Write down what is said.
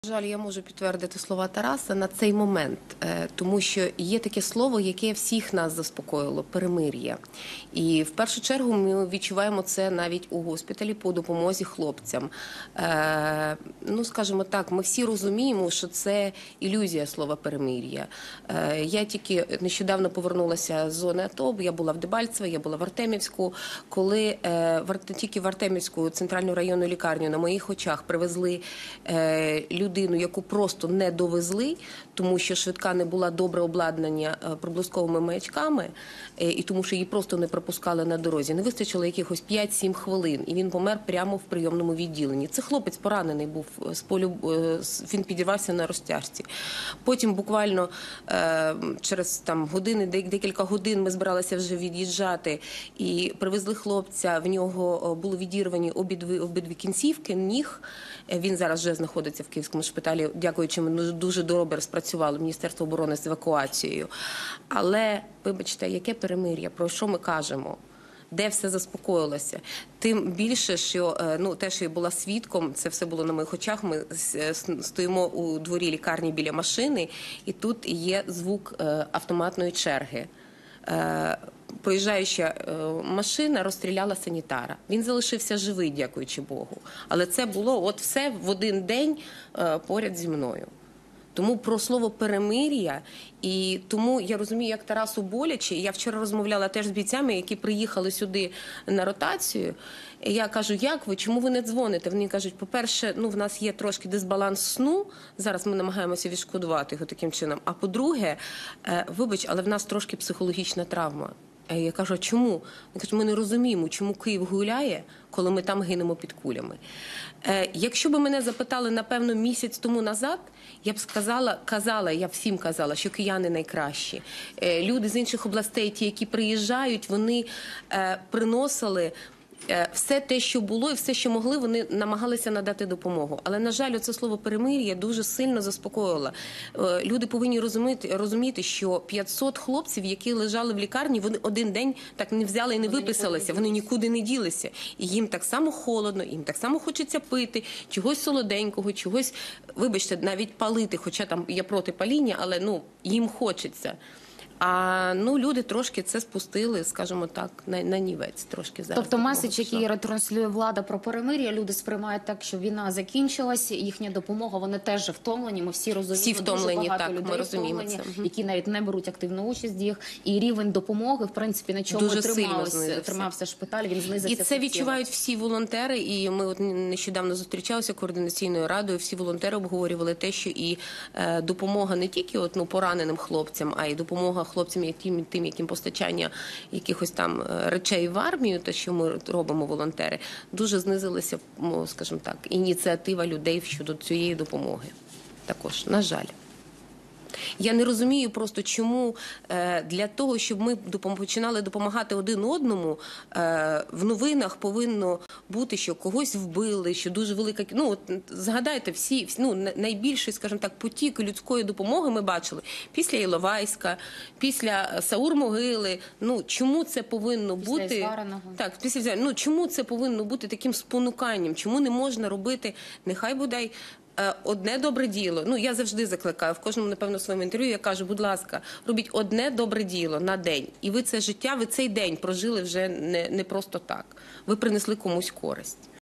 На жаль, я можу підтвердити слова Тараса на цей момент, тому що є таке слово, яке всіх нас заспокоїло – перемир'я. І в першу чергу ми відчуваємо це навіть у госпіталі по допомозі хлопцям. Ну, скажімо так, ми всі розуміємо, що це ілюзія слова перемир'я. Я тільки нещодавно повернулася з зони АТО, я була в Дебальцеве, я була в Артемівську, коли тільки в Артемівську центральну районну лікарню на моїх очах привезли людину, яку просто не довезли, тому що швидка не була добре обладнання проблисковими маячками, і тому що її просто не пропускали на дорозі. Не вистачило якихось 5-7 хвилин, і він помер прямо в прийомному відділенні. Це хлопець поранений був, він підірвався на розтяжці. Потім буквально через декілька годин ми збиралися вже від'їжджати, і привезли хлопця, в нього були відірвані обидві кінцівки, ніг. Він зараз вже знаходиться в Київському шпиталі, дякуючи, ми дуже добре спрацювало Міністерство оборони з евакуацією. Але, вибачте, яке перемир'я, про що ми кажемо? Де все заспокоїлося? Тим більше, що те, що я була свідком, це все було на моїх очах. Ми стоїмо у дворі лікарні біля машини, і тут є звук автоматної черги. Проїжджаюча машина розстріляла санітара. Він залишився живий, дякуючи Богу. Але це було от все в один день поряд зі мною. Тому про слово «перемир'я», і тому я розумію, як Тарасу боляче. Я вчора розмовляла теж з бійцями, які приїхали сюди на ротацію. І я кажу, як ви, чому ви не дзвоните? Вони кажуть, по-перше, в нас є трошки дисбаланс сну, зараз ми намагаємося відшкодувати його таким чином. А по-друге, вибач, але в нас трошки психологічна травма. Я кажу, а чому? Вони кажуть, ми не розуміємо, чому Київ гуляє, коли ми там гинемо під кулями. Якщо б мене запитали, напевно, місяць тому назад, я б я всім казала, що кияни найкращі. Люди з інших областей, ті, які приїжджають, вони приносили все те, що було, і все, що могли, вони намагалися надати допомогу. Але, на жаль, оце слово «перемир'я» дуже сильно заспокоїло. Люди повинні розуміти, що 500 хлопців, які лежали в лікарні, вони один день так не взяли і не виписалися, вони нікуди не ділися. І їм так само холодно, їм так само хочеться пити, чогось солоденького, чогось, вибачте, навіть палити, хоча там я проти паління, але їм хочеться. А люди трошки це спустили, скажімо так, на нівець трошки зараз. Тобто меседж, який ретранслює влада про перемир'я, люди сприймають так, що війна закінчилася, їхня допомога, вони теж втомлені, ми всі розуміємо, всі втомлені, дуже багато так, людей ми розуміємо втомлені, це. які навіть не беруть активну участь в їх, і рівень допомоги, в принципі, на чому тримався шпиталь, він знизився. І це відчувають всі волонтери, і ми от нещодавно зустрічалися координаційною радою, всі волонтери обговорювали те, що і допомога не тільки пораненим хлопцям, а й допомога хлопцям, яким постачання якихось там речей в армію, те, що ми робимо волонтери, дуже знизилася, скажімо так, ініціатива людей щодо цієї допомоги. Також, на жаль. Я не розумію просто, чому для того, щоб ми починали допомагати один одному, в новинах повинно бути, що когось вбили, що дуже велика... згадайте, найбільший, скажімо так, потік людської допомоги ми бачили після Іловайська, після Саур-Могили. Чому це повинно бути... чому це повинно бути таким спонуканням? Чому не можна робити, нехай бодай, одне добре діло. Я завжди закликаю, в кожному, напевно, своєму інтерв'ю я кажу, будь ласка, робіть одне добре діло на день. І ви це життя, ви цей день прожили вже не просто так. Ви принесли комусь користь.